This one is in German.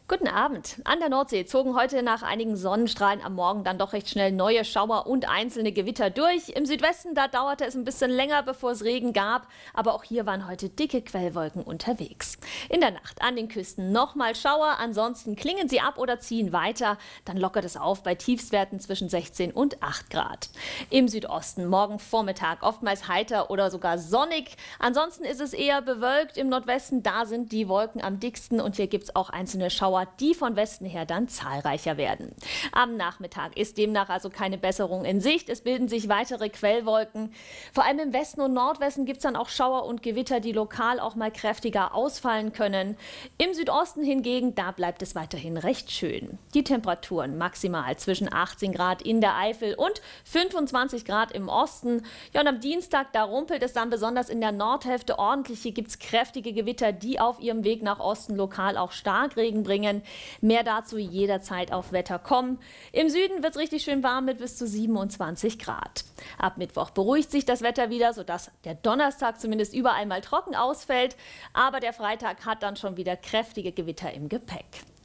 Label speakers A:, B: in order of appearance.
A: Guten Abend. An der Nordsee zogen heute nach einigen Sonnenstrahlen am Morgen dann doch recht schnell neue Schauer und einzelne Gewitter durch. Im Südwesten, da dauerte es ein bisschen länger, bevor es Regen gab. Aber auch hier waren heute dicke Quellwolken unterwegs. In der Nacht an den Küsten nochmal Schauer. Ansonsten klingen sie ab oder ziehen weiter. Dann lockert es auf bei Tiefstwerten zwischen 16 und 8 Grad. Im Südosten morgen Vormittag oftmals heiter oder sogar sonnig. Ansonsten ist es eher bewölkt. Im Nordwesten, da sind die Wolken am dicksten. Und hier gibt es auch einzelne Schauer, die von Westen her dann zahlreicher werden. Am Nachmittag ist demnach also keine Besserung in Sicht. Es bilden sich weitere Quellwolken. Vor allem im Westen und Nordwesten gibt es dann auch Schauer und Gewitter, die lokal auch mal kräftiger ausfallen können. Im Südosten hingegen, da bleibt es weiterhin recht schön. Die Temperaturen maximal zwischen 18 Grad in der Eifel und 25 Grad im Osten. Ja, und am Dienstag, da rumpelt es dann besonders in der Nordhälfte ordentlich. Hier gibt es kräftige Gewitter, die auf ihrem Weg nach Osten lokal auch Starkregen bringen. Mehr dazu jederzeit auf Wetter.com. Im Süden wird es richtig schön warm mit bis zu 27 Grad. Ab Mittwoch beruhigt sich das Wetter wieder, sodass der Donnerstag zumindest überall mal trocken ausfällt. Aber der Freitag hat dann schon wieder kräftige Gewitter im Gepäck.